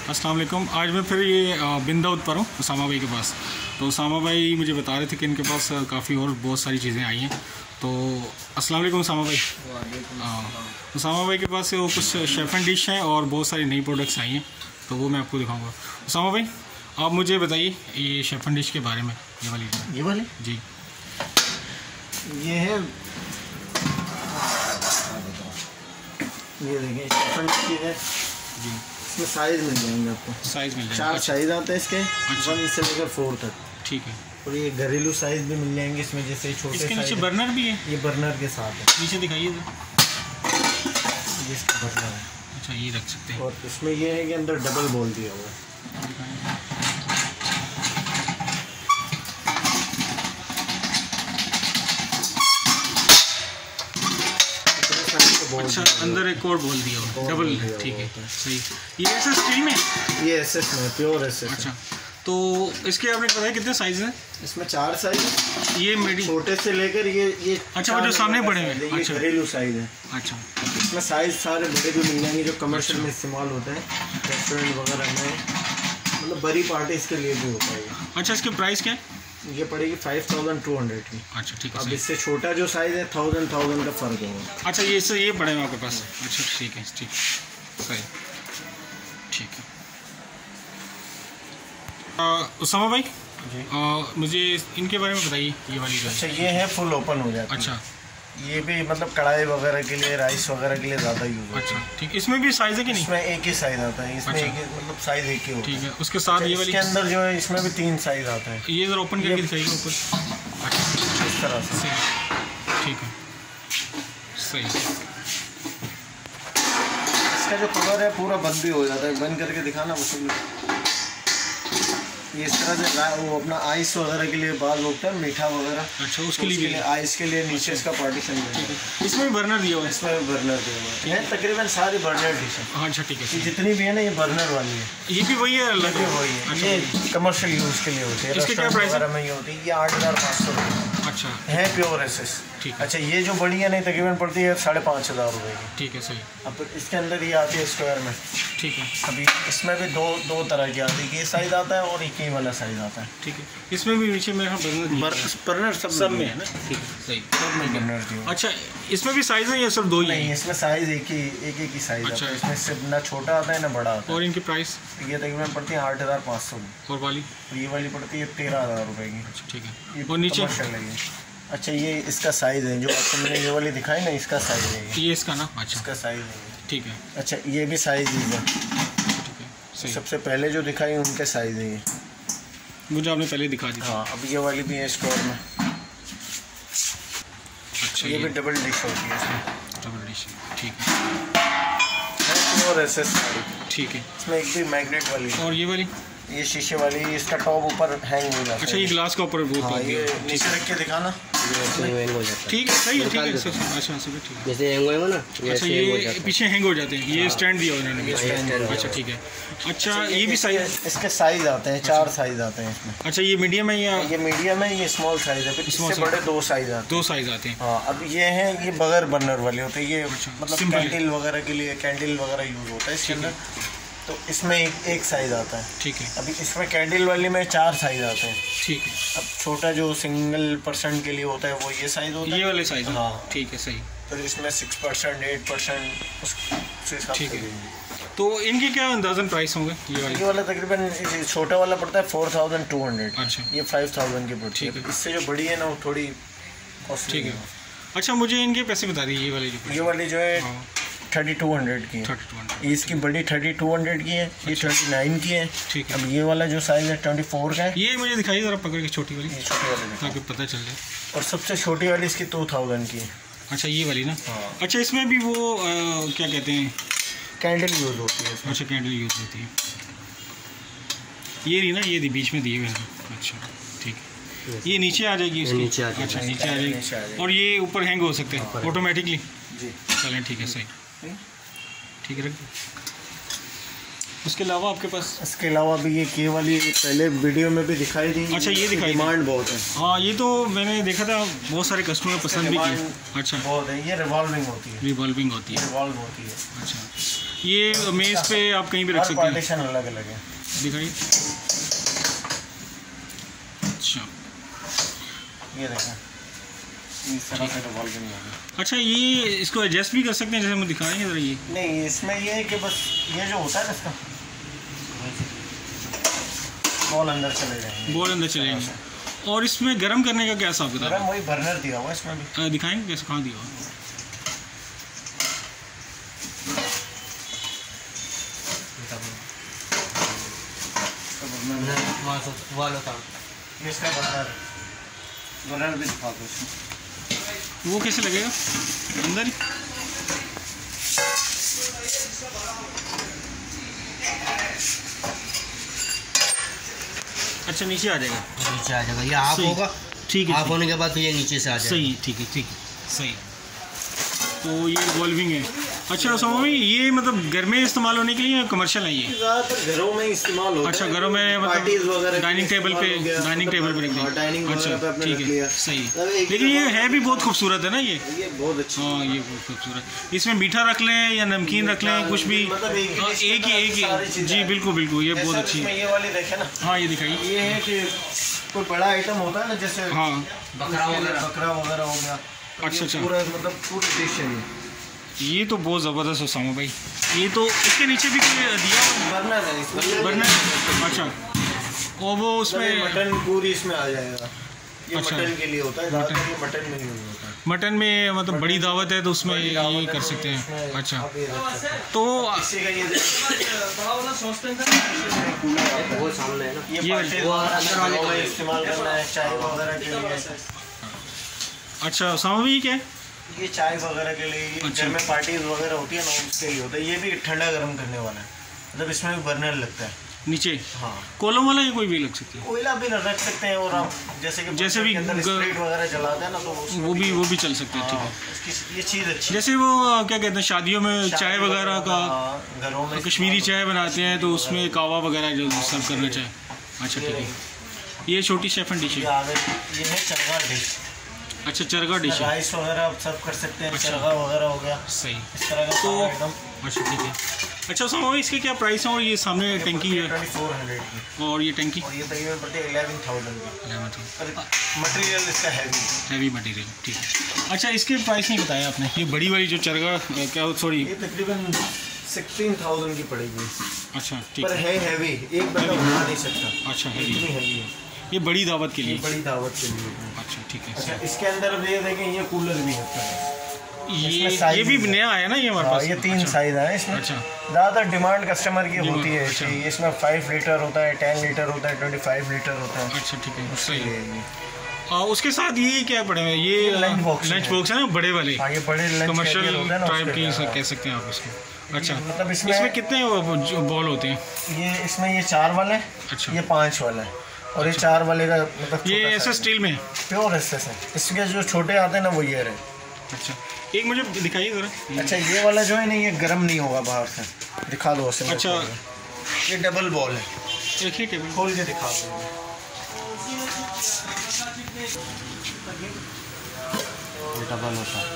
अस्सलाम वालेकुम। आज मैं फिर ये बिंदाउद पर हूँ उसामा भाई के पास। तो उसामा भाई मुझे बता रहे थे कि इनके पास काफ़ी और बहुत सारी चीज़ें आई हैं। तो अस्सलाम वालेकुम उसामा भाई। उसामा भाई के पास वो कुछ शेफ एंड डिश हैं और बहुत सारी नई प्रोडक्ट्स आई हैं, तो वो मैं आपको दिखाऊंगा। उसामा भाई आप मुझे बताइए ये शेफ एंड डिश के बारे में। ये वाली जी, ये है, ये देखिए शेफ एंड डिश है जी। इसमें साइज़ मिल जाएंगे आपको, साइज़ मिल जाएंगे। 4 साइज़ आते हैं इसके, 1 से लेकर 4 तक। ठीक है। और ये घरेलू साइज़ भी मिल जाएंगे इसमें, जैसे छोटे इसके नीचे साइज़ बर्नर भी है। ये बर्नर के साथ है, नीचे दिखाइए तो। ये इसका बर्नर है। अच्छा, ये रख सकते हैं। और इसमें ये है कि अंदर डबल बोल दिया हुआ है। अच्छा, अंदर एक और बोल दिया हुआ डबल। ठीक है, सही। ये ऐसा स्टील में, ये एसएस में, प्योर एसएस। अच्छा, तो इसके आपने बताया कितने साइज़ हैं? इसमें 4 साइज़ है। ये मीडियम, छोटे से लेकर ये अच्छा, वो जो सामने बड़े हैं। ये अच्छा, घरेलू साइज़ है। अच्छा, इसमें साइज़ सारे बड़े भी मिल जाएंगे जो कमर्शियल में इस्तेमाल होते हैं रेस्टोरेंट वगैरह में, मतलब बड़ी पार्टी इसके लिए भी होता है। अच्छा, इसके प्राइस क्या है? ये पड़ेगी 5200 की। अच्छा, ठीक है। अब इससे छोटा जो साइज़ है 1000 का फ़र्क होगा। अच्छा, ये इससे ये पड़ेगा आपके पास। अच्छा, ठीक है, ठीक, सही, ठीक है। उसामा भाई जी, मुझे इनके बारे में बताइए। ये वाली जो है। अच्छा, ये है फुल ओपन हो जाता है। अच्छा, ये भी मतलब कढ़ाई वगैरह के लिए, राइस वगैरह के लिए ज़्यादा यूज़ होता है। अच्छा, ठीक। इसमें भी साइज़ है कि नहीं? इसमें एक ही साइज़ आता है, इसमें अच्छा, एक ही मतलब साइज़ एक ही होता है। ठीक है। उसके साथ ये वाली, इसके अंदर जो है इसमें भी 3 साइज़ आता है। ये इधर ओपन करके दिखाइएगा ऊपर। अच्छा, इस तरह से। सही, ठीक है, सही। इसका जो कवर है पूरा बंद भी हो जाता है, बंद करके दिखाना मुश्किल। ये इस तरह से वो अपना आइस वगैरह के लिए बाल होता है, मीठा वगैरह। अच्छा, उसके लिए आइस के लिए नीचे इसका पार्टीशन है। इसमें भी बर्नर दिया हुआ है। इसमें बर्नर दिया हुआ है। ये तकरीबन सारी बर्नर डिश है। अच्छा, ठीक है। ये जितनी भी है ना, ये बर्नर वाली है। ये भी वही है, अलग है। वही है। अच्छा, ये कमर्शियल यूज़ के लिए होती है। इसके क्या रेस्टोरेंट प्राइस है? वगैरह में ये होती है। ये 8500 रुपये अच्छा, है, प्योर एसएस। ठीक है। अच्छा, ये जो बड़ी है नहीं तकरीबन पड़ती है 5500 रुपये की। ठीक है, सही, अब इसके अंदर ये आती है स्क्वायर में। ठीक है। अभी इसमें भी दो तरह की आती है, ये साइज़ आता है और एक ही वाला साइज़ आता है। ठीक है। इसमें भी नीचे मेरे बर्नर सब में है ना? ठीक है, सही, सब में बर्नर दिए। अच्छा, इसमें भी साइज़ है या सिर्फ दो ही नहीं, है? इसमें साइज़ एक ही साइज़ अच्छा, आता है। इसमें सिर्फ ना छोटा आता है ना बड़ा आता है। और इनकी प्राइस? ये तकरीबन पड़ती है 8500 की। और वाली? और ये वाली पड़ती है 13000 रुपये की। अच्छा, ठीक है। ये और नीचे? commercial है ये। अच्छा, ये इसका साइज़ है जो आपको मैंने ये वाली दिखाई ना, इसका साइज़ है ये इसका ना? अच्छा, इसका साइज़ है। ठीक है, अच्छा, ये भी साइज़ ही है। ठीक है, सही। सबसे पहले जो दिखाई उनके साइज़ है ये। मुझे आपने पहले दिखा दी। हाँ, अब ये वाली भी है स्क्वायर में। अच्छा, ये भी डबल डिश होती है इसमें। डबल डिश, ठीक है, और एसएस वाली। ठीक है। इसमें एक भी मैग्नेट वाली है। और ये वाली? ये शीशे वाली, इसका टॉप ऊपर हैंग हो जाता है। अच्छा, ये ग्लास का ऊपर वो हाँ, टॉप ये दिया। ठीक नीचे है, रख के दिखाना। हैंग हो जाता है। ठीक है, सही है, ठीक है। अच्छा, अच्छा, ठीक है। जैसे हैंग होएगा ना, अच्छा, ये पीछे हैंग हो जाते हैं। ये स्टैंड दिया हुआ इन्होंने। अच्छा, ठीक है। अच्छा, ये भी साइज? इसके साइज आते हैं, 4 साइज आते हैं इसमें। अच्छा, ये मीडियम है या? ये मीडियम है, ये स्मॉल साइज है। फिर इससे बड़े 2 साइज आते हैं। 2 साइज आते हैं। हाँ, अब ये है, ये बगैर बर्नर वाले होते हैं। ये मतलब simple है। कैंडल वगैरह के लिए, कैंडल वगैरह यूज़ होता है इसके अंदर। तो इसमें एक साइज आता है। ठीक है। अभी इसमें कैंडल वाले में 4 साइज आते हैं। ठीक है। अब छोटा जो सिंगल पर्सन के लिए होता है वो ये साइज होता है। ये वाले साइज? हाँ, ठीक है, सही। फिर इसमें 6%, 8% उस हिसाब से देंगे। तो इनके क्या अंदाज़न प्राइस होंगे? ये वाला तकरीबन छोटा वाला पड़ता है 4200। अच्छा, ये 5000 की पड़ती है। ठीक है। इससे जो बड़ी है ना वो थोड़ी कॉस्टली ठीक है। अच्छा, मुझे इनके पैसे बता दीजिए। ये वाली जो है 3200 की है। 3200। ये इसकी बड़ी 3200 की है, ये 29 की है। ठीक है। अब ये वाला जो साइज है 24 का है। ये मुझे दिखाइए ज़रा पकड़ के, छोटी वाली, ये छोटी वाली है। ताकि पता चल जाए। और सबसे छोटी वाली इसकी 2000 की है। अच्छा, ये वाली ना? हाँ। अच्छा, इसमें भी वो क्या कहते हैं, कैंडल यूज़ होती है इसमें। अच्छा, कैंडल यूज़ होती है। ये रही ना, ये बीच में दिए हुए हैं। अच्छा, ठीक है। ये नीचे आ जाएगी इसकी? नीचे आ जाएगी। अच्छा, नीचे आ जाएगी। और ये ऊपर हैंग हो सकते हैं ऑटोमेटिकली? जी, चलें, ठीक है, सही, ठीक है, रख दो। उसके अलावा आपके पास? इसके अलावा भी ये के वाली पहले वीडियो में भी दिखाई दी। अच्छा, ये दिखाई डिमांड बहुत है। हाँ, ये तो मैंने देखा था, बहुत सारे कस्टमर पसंद भी किए। अच्छा, बहुत है। ये रिवॉल्विंग होती है। रिवॉल्विंग होती है। रिवॉल्व होती है। अच्छा, ये मेज पे आप कहीं भी रख सकते हैं। पार्टीशन अलग अलग है। दिखाइए। अच्छा, ये देखें, इस तरह से रिवॉल्विंग होगी। अच्छा, ये इसको एडजस्ट भी कर सकते हैं, जैसे हम दिखाएंगे ज़रा। ये नहीं, इसमें ये है कि बस ये जो होता है ना, इसका बॉल अंदर चले जाएंगे, बॉल अंदर चलेंगे। और इसमें गर्म करने का क्या हिसाब किताब गरम वही बर्नर दिया हुआ है इसमें भी। दिखाएंगे कैसे, कहाँ दिया हुआ? ये इसका बर्नर भी दिखा दो इसमें। वो कैसे लगेगा अंदर ही? अच्छा, नीचे आ जाएगा। नीचे आ जाएगा, ये आप सही। होगा। ठीक है, आप होने के बाद तो ये नीचे से आ जाएगा। सही, ठीक है, ठीक है, सही। तो ये रिवॉल्विंग है। अच्छा समझ में, ये मतलब घर में इस्तेमाल होने के लिए कमर्शियल है ये? ज़्यादातर घरों में इस्तेमाल होता है। अच्छा, घरों में मतलब डाइनिंग टेबल पे रख डाइनिंग। अच्छा, ठीक है, सही। लेकिन ये है भी बहुत खूबसूरत है ना ये बहुत अच्छा। हाँ, ये बहुत खूबसूरत। इसमें मीठा रख लें या नमकीन रख लें, कुछ भी मतलब एक ही जी, बिल्कुल बिल्कुल, ये बहुत अच्छी है। ये वाली देखे ना। हाँ, ये दिखाइए। ये है कि कोई बड़ा आइटम होता है ना, जैसे हाँ, बकरा वगैरह हो गया। अच्छा, पूरा मतलब पूरी डिश है ये तो बहुत ज़बरदस्त है सामू भाई। ये तो इसके नीचे भी कोई दिया बर्नर है इसमें। बर्नर। अच्छा, और वो उसमें मटन पूरी इसमें आ जाएगा। ये अच्छा, मटन के लिए होता है, ज़्यादातर ये मटन में यूज़ होता है। मटन में मतलब बड़ी दावत है तो उसमें ये कर सकते हैं। अच्छा, तो इसी का ये वो सामने है ना, ये वो अंदर वाले में इस्तेमाल करना है चाय वगैरह के लिए। अच्छा सामू भाई, क्या है ये चाय वगैरह के लिए, अच्छा। घर में पार्टीज वगैरह होती है ना, उसके लिए होता है। ये भी ठंडा गर्म करने वाला है, मतलब इसमें भी बर्नर लगता है नीचे? हाँ, कोलम वाला ये कोई भी लग सकती है? कोयला भी रख सकते हैं। और आप जैसे कि जैसे भी स्प्रिट वगैरह जलाते हैं ना, तो वो भी चल सकते हैं। ठीक है, उसकी ये चीज़ अच्छी। जैसे वो क्या कहते हैं, शादियों में चाय वगैरह का, घरों में कश्मीरी चाय बनाते हैं तो उसमें कावा वगैरह जो सर्व करना चाहे। अच्छा, ठीक है। ये छोटी शेफन डिश है। ये है चरगा डिश। अच्छा, चरगा डिश है। राइस वगैरह आप सर्व कर सकते हैं। चरगा वगैरह हो गया, सही। इस तरह का तो एकदम। अच्छा, ठीक है। अच्छा सामू भाई, इसके क्या प्राइस है? और ये सामने टंकी है 2400 की, और ये टंकी और ये तकरीबन पड़ती है 11,000 की। मटेरियल इसका हैवी मटेरियल, ठीक है। अच्छा, इसके प्राइस नहीं बताया आपने। ये बड़ी वाली जो चरगा क्या, सॉरी, ये तकरीबन 16,000 की पड़ेगी। अच्छा, ठीक पर है। है हैवी, एक बंदा उठा नहीं सकता। अच्छा, इतनी हैवी। हैवी है, ये बड़ी दावत के ये लिए? बड़ी दावत के लिए। अच्छा, ठीक है। अच्छा, इसके अंदर अब ये देखें, ये कूलर भी है। ये भी नया आया ना ये हमारे पास? ये 3 साइज है इसमें। अच्छा, ज़्यादातर डिमांड कस्टमर की होती है। अच्छा। इसमें 5 लीटर होता है, 10 लीटर होता है, 25 लीटर होता है। अच्छा, ठीक है, सही है। ये उसके साथ ये क्या पड़े हुए हैं? ये लंच बॉक्स है ना, बड़े वाले हाँ, ये बड़े लंच कमर्शियल कैरियर होते हैं ना, टाइप उसके के लिए। कह सकते हैं आप इसको। अच्छा, मतलब इसमें कितने बॉल होते हैं? ये इसमें ये 4 वाला है, अच्छा, ये 5 वाला है, और ये 4 वाले का मतलब ये ऐसे स्टील में? प्योर एसएस है। इसके जो छोटे आते हैं ना, वो ये रहे। अच्छा, एक मुझे दिखाइए ज़रा। अच्छा, ये वाला जो है ना, ये गर्म नहीं होगा बाहर से। दिखा दो उसे। अच्छा, ये डबल बॉल है। एक ही टेबल खोल के दिखा दो। डबल होता है,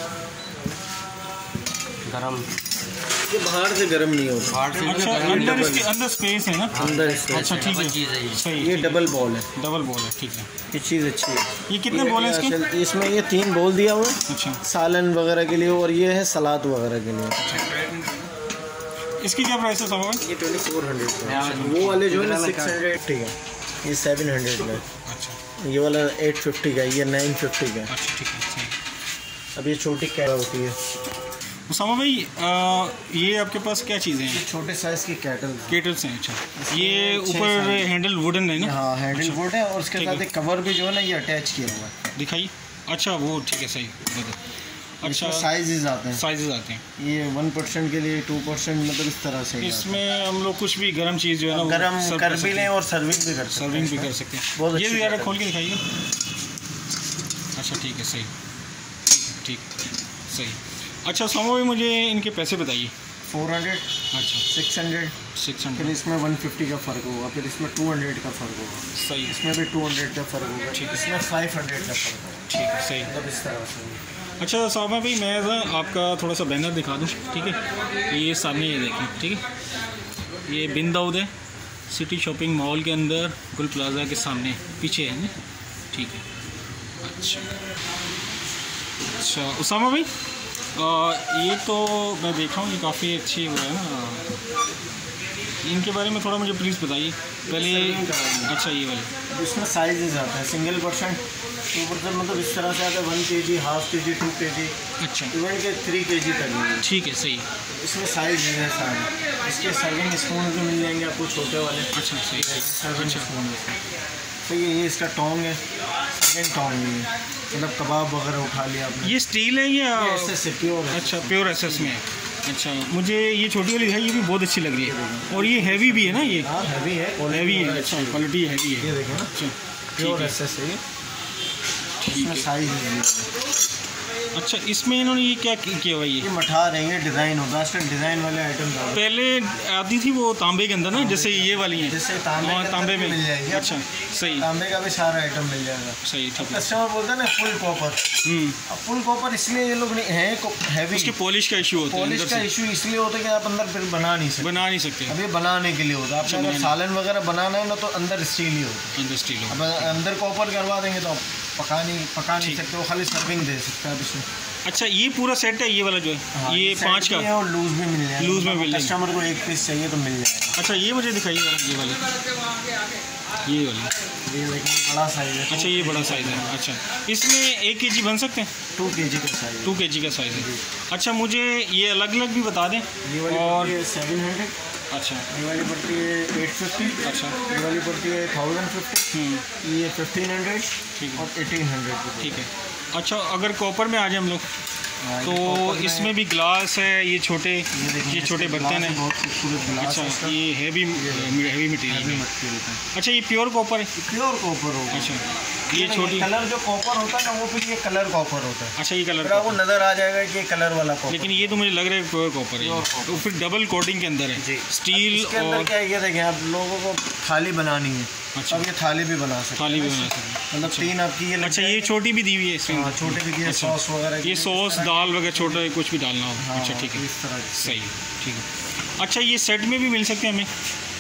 गरम। ये बाहर से गर्म नहीं होता। बाहर से अच्छा, अंदर इसके अंदर स्पेस है ना? अंदर अच्छा, ठीक है, चीज़ है ये। सही। ये डबल बॉल है। डबल बॉल है, ठीक है। ये चीज़ अच्छी है। ये कितने बॉल है इसके? इसमें ये 3 बॉल दिया हुआ है, अच्छा, सालन वगैरह के लिए, और ये है सलाद वगैरह के लिए। इसकी क्या प्राइस है सामान? ये 2400 वो वाले जो है ना 680 का, ये 700 का। अच्छा, ये वाला 850 का, ये 950 का। अच्छा, ठीक है, सही। अब ये छोटी कैट होती है। उसामा भाई, ये आपके पास क्या चीज़ें हैं? छोटे साइज की कैटल केटल्स हैं। अच्छा, ये ऊपर हैंडल वुडन है ना? हाँ, हैंडल वुड है, और उसके ठीक साथ है। एक कवर भी जो है ना, ये अटैच किया हुआ है। दिखाइए। अच्छा, वो ठीक है, सही। अच्छा, साइजेस आते हैं। साइजेस आते हैं। ये 1% के लिए, 2%, मतलब इस तरह से। इसमें हम लोग कुछ भी गर्म चीज़ जो है ना, वो गरम सर्व कर भी सकते लें हैं। और सर्विंग भी कर सकते हैं। सर्विंग भी कर सकते हैं। बहुत ये अच्छी ज़रा कैटल। खोल के दिखाइएगा। अच्छा, ठीक है, सही, ठीक, सही। अच्छा सामू भाई, मुझे इनके पैसे बताइए। 400, अच्छा, 600, 600, फिर इसमें 150 का फ़र्क होगा, फिर इसमें 200 का फ़र्क होगा, सही, इसमें भी 200 का फ़र्क होगा, ठीक है। इसमें 500 का फ़र्क होगा। ठीक है, सही। मतलब इस तरह से। अच्छा सामा भाई, मैं ना आपका थोड़ा सा बैनर दिखा दूँ, ठीक है। ये सामने ये देखें, ठीक है। ये बिन दाऊद है, सिटी शॉपिंग मॉल के अंदर गुल प्लाजा के सामने पीछे है ना, ठीक है। अच्छा उसामा भाई, ये तो मैं देखा हूँ, ये काफ़ी अच्छी हुआ है ना, इनके बारे में थोड़ा मुझे प्लीज़ बताइए पहले। अच्छा ये वाले, इसमें साइजेस आता है सिंगल परसेंट, तो मतलब इस तरह से आता है 1 kg, हाफ kg, 2 kg, अच्छा इवन के 3 kg तक है। ठीक है, सही। इसमें साइज है सारे, इसके सर्विंग स्पून भी मिल जाएंगे आपको छोटे वाले। अच्छा सही, सर्विंग स्पून तो ये इसका टोंग है, सेकेंड टोंग है, मतलब कबाब वगैरह उठा लिया आपने। ये स्टील है या एसएस है, प्योर है। अच्छा प्योर एसएस में है। अच्छा, मुझे ये छोटी वाली है, ये भी बहुत अच्छी लग रही है, और ये हैवी भी है ना, ये हाँ हैवी है, हैवी है। अच्छा क्वालिटी हैवी है, ये देखें ना, अच्छा प्योर एसएस है। इसमें साइज है। अच्छा, इसमें इन्होंने ये क्या किया हुआ, ये मठा रहेंगे, डिज़ाइन होगा, आजकल डिज़ाइन वाले आइटम पहले आती थी वो तांबे के अंदर ना, जैसे ये वाली है, जैसे तांबे में मिल जाएगी। अच्छा सही, तांबे का भी सारा आइटम मिल जाएगा, सही, ठीक है। कस्टमर बोलते हैं ना फुल कॉपर, अब फुल कॉपर इसलिए ये लोग नहीं है हैवी, उसके पॉलिश का इशू होता है, पॉलिश का इशू इसलिए होता है कि आप अंदर फिर बना नहीं सकते। अब ये बनाने के लिए होता है, आपको अगर सालन वगैरह बनाना है ना तो अंदर स्टील ही होता है, अंदर स्टील। अब अंदर कॉपर करवा देंगे तो आप पका नहीं सकते, वो खाली सर्विंग दे सकते हैं आप इसमें। अच्छा, ये पूरा सेट है, ये वाला जो है, हाँ, ये 5 का, और लूज में मिल जाएगा, लूज में मिल जाएगा, कस्टमर को 1 पीस चाहिए तो मिल जाएगा। अच्छा, ये मुझे दिखाइए ये वाली, ये वाली, ये लेकिन बड़ा साइज है। अच्छा, ये बड़ा साइज़ है। अच्छा, इसमें 1 kg बन सकते हैं? 2 kg का साइज, 2 kg का साइज़ है। अच्छा, मुझे ये अलग अलग भी बता दें। ये वाली और 700, अच्छा, ये वाली पड़ती है 850, अच्छा, ये वाली पड़ती है 1050, ये 1500, ठीक है, और 1800। ठीक है। अच्छा, अगर कॉपर में आ जाए हम लोग, तो इसमें भी ग्लास है, ये छोटे बर्तन है, बहुत खूबसूरत ग्लास। अच्छा, ये हैवी मटेरियल है। अच्छा, ये प्योर कॉपर है? प्योर कॉपर होगा। अच्छा, ये छोटी कलर जो कॉपर होता है ना, वो फिर ये कलर कॉपर होता है। अच्छा, ये कलर फिर आपको नजर आ जाएगा कि ये कलर वाला कॉपर, लेकिन ये तो मुझे लग रहा है प्योर कॉपर है, तो फिर डबल कोटिंग के अंदर है स्टील। इसके अंदर क्या है, ये देखें, आप लोगों को थाली बनानी है। अच्छा, अब ये थाली भी बना सकते, थाली भी बना सकते, मतलब 3 आपकी ये। अच्छा, ये छोटी भी दी हुई है इसमें? हाँ, छोटे भी दिए, सॉस वगैरह, ये सॉस दाल वगैरह छोटा कुछ भी डालना हो। अच्छा, ठीक है, इस तरह सही, ठीक है। अच्छा, ये सेट में भी मिल सकते हैं हमें?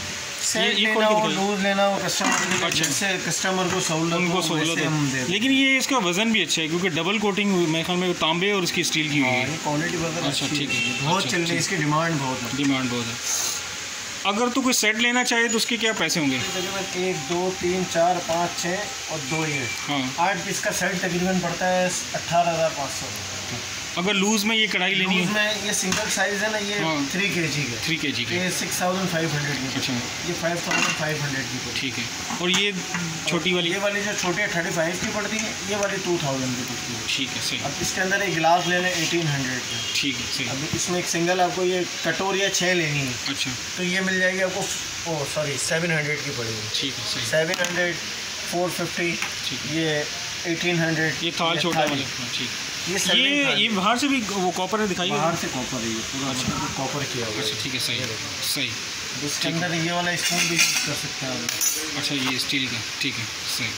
सेट लेना हो, लूज लेना हो, कस्टमर के जैसे कस्टमर को सहूलत, उनको सहूलत है। लेकिन ये इसका वजन भी अच्छा है, क्योंकि डबल कोटिंग मेरे ख्याल में तांबे और इसकी स्टील की हुई है, क्वालिटी वगैरह। अच्छा, ठीक है, बहुत चल रही है, इसकी डिमांड बहुत है, डिमांड बहुत है। अगर तो कोई सेट लेना चाहे तो उसके क्या पैसे होंगे? 1 2 3 4 5 6 और 2 ये, हाँ, 8 पीस का सेट तकरीबन पड़ता है 18,500। अगर लूज में ये कढ़ाई लेनी है, में ये सिंगल साइज है ना, ये 3 kg का, 3 kg का, ये 6500 की। अच्छा, ये 5500 की। ठीक है। और ये छोटी वाली, ये वाली जो छोटी 35 की पड़ती है, ये वाली 2000 की पड़ती है। ठीक है, सही। अब इसके अंदर एक गिलास ले लें 1800 का, ठीक है, सही। अब इसमें एक सिंगल आपको ये कटोरिया 6 लेनी है, अच्छा, तो ये मिल जाएगी आपको 700 की पड़ेगी। ठीक है, सही। 700, 450, ठीक, ये 1800, ये थाल छोटा वाला, ठीक। ये बाहर से भी वो कॉपर है, दिखाइए। बाहर से कॉपर है, ये पूरा अच्छा, कॉपर किया हुआ है। अच्छा, ठीक है, सही, सही। इसके अंदर ये वाला स्पून भी यूज़ कर सकते हैं आप। अच्छा, ये स्टील का, ठीक है, सही।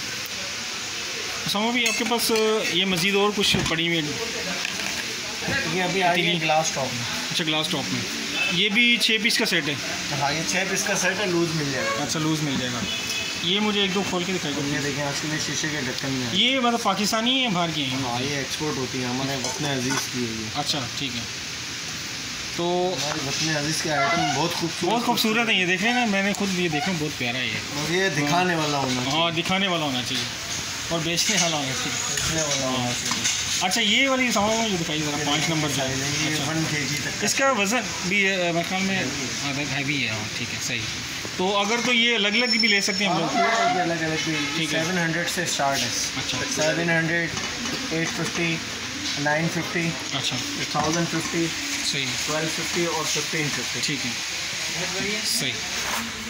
सामा भी आपके पास ये मज़ीद और कुछ पड़ी हुई है? ये अभी आई है ग्लास टॉप में। अच्छा, ग्लास टॉप में, ये भी 6 पीस का सेट है? हाँ, ये 6 पीस का सेट है, लूज़ मिल जाएगा। अच्छा, लूज़ मिल जाएगा। ये मुझे 1 2 खोल के दिखाई दो। ये देखें, आजकल ये शीशे के ढक्कन में है। ये मतलब पाकिस्तानी है, बाहर की है? हाँ, ये एक्सपोर्ट होती है, हमारे वतन अजीज़ की है ये। अच्छा, ठीक है। तो हमारे वतन अजीज़ के आइटम बहुत खूबसूरत है, ये देख रहे हैं ना, मैंने खुद ये देखा, बहुत प्यारा है ये। और ये दिखाने वाला होना चाहिए। हाँ, दिखाने वाला होना चाहिए और बेचने वाला होना चाहिए। बेचने वाला होना चाहिए। अच्छा, ये वाली सामान जो दिखाई ज़रा 5 नंबर जो है, ये 1 kg तक इसका वज़न भी मेरे ख्याल में हैवी है। हाँ, ठीक है, सही। तो अगर तो ये अलग अलग भी ले सकते हैं हम लोग? अलग अलग भी, ठीक है। 700 से स्टार्ट है। अच्छा, 700, 850, 950, अच्छा, 1050, सही, 1250 और 1550। ठीक है, सही।